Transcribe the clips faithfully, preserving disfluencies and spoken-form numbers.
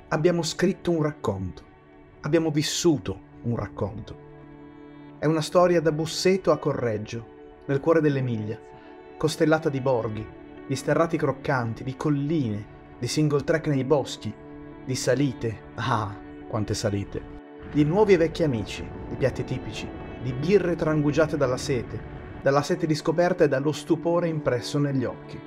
Abbiamo scritto un racconto, abbiamo vissuto un racconto. È una storia da Busseto a Correggio, nel cuore dell'Emilia, costellata di borghi, di sterrati croccanti, di colline, di single track nei boschi, di salite, ah, quante salite, di nuovi e vecchi amici, di piatti tipici, di birre trangugiate dalla sete, dalla sete di scoperta e dallo stupore impresso negli occhi.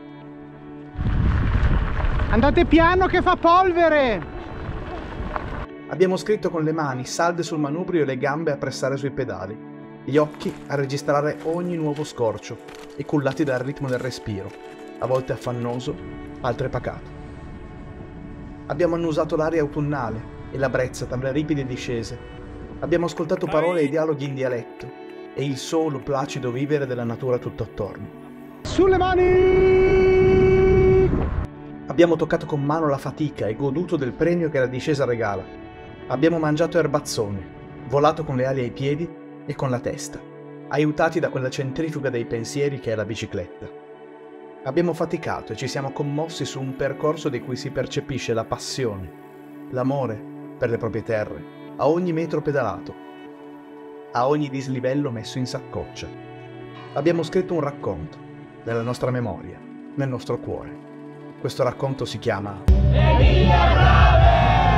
Andate piano che fa polvere! Abbiamo scritto con le mani salde sul manubrio e le gambe a pressare sui pedali, gli occhi a registrare ogni nuovo scorcio e cullati dal ritmo del respiro, a volte affannoso, altre pacato. Abbiamo annusato l'aria autunnale e la brezza tra le ripide discese. Abbiamo ascoltato parole e dialoghi in dialetto e il solo placido vivere della natura tutto attorno. Sulle mani! Abbiamo toccato con mano la fatica e goduto del premio che la discesa regala. Abbiamo mangiato erbazzone, volato con le ali ai piedi e con la testa, aiutati da quella centrifuga dei pensieri che è la bicicletta. Abbiamo faticato e ci siamo commossi su un percorso di cui si percepisce la passione, l'amore per le proprie terre, a ogni metro pedalato, a ogni dislivello messo in saccoccia. Abbiamo scritto un racconto, nella nostra memoria, nel nostro cuore. Questo racconto si chiama Emilia Brave!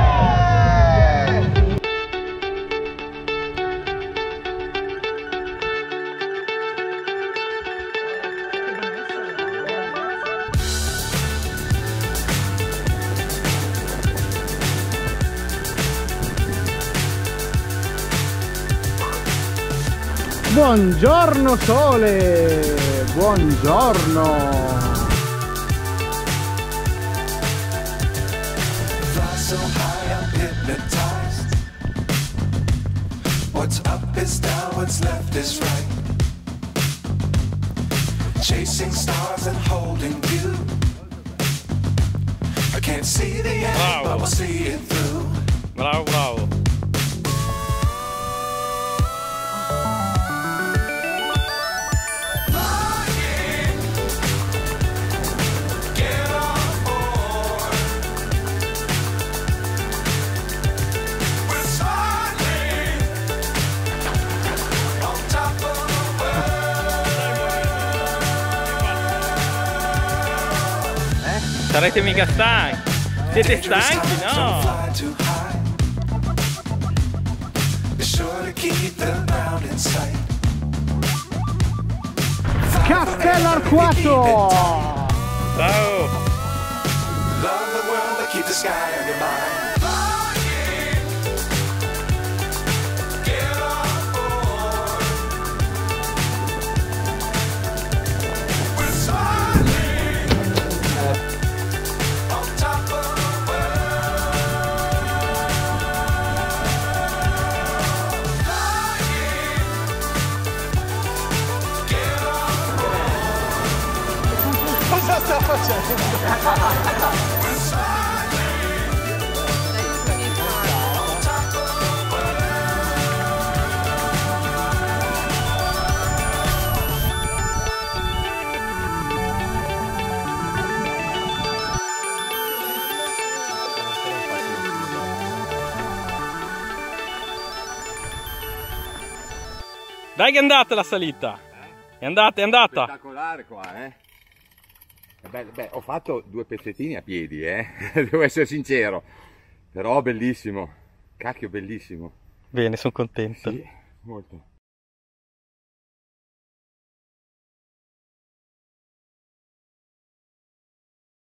Buongiorno sole! Buongiorno! So high I'm hypnotized. What's up is down, what's left is right. Chasing stars and holding you. I can't see the end, Bravo. but we'll see it through. Bravo, bravo. Sarete mica stanchi? Siete stanchi, no? Castello Arquato! Ciao! Cosa sta facendo? Dai che è andata la salita! È andata, è andata! Spettacolare qua, eh! Beh, beh, ho fatto due pezzettini a piedi, eh! Devo essere sincero. Però bellissimo. Cacchio, bellissimo. Bene, sono contento. Sì, molto.